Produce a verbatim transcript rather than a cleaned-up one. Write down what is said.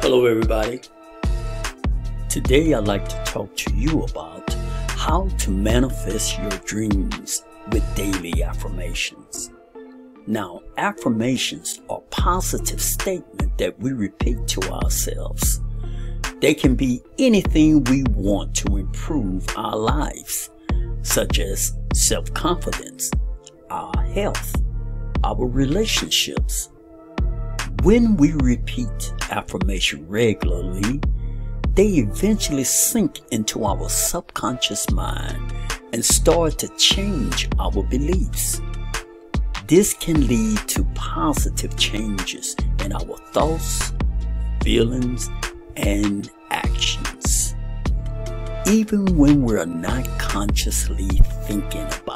Hello everybody. Today I'd like to talk to you about how to manifest your dreams with daily affirmations. Now, affirmations are positive statements that we repeat to ourselves. They can be anything we want to improve our lives, such as self-confidence, our health, our relationships. When we repeat affirmation regularly, they eventually sink into our subconscious mind and start to change our beliefs. This can lead to positive changes in our thoughts, feelings, and actions. Even when we're not consciously thinking about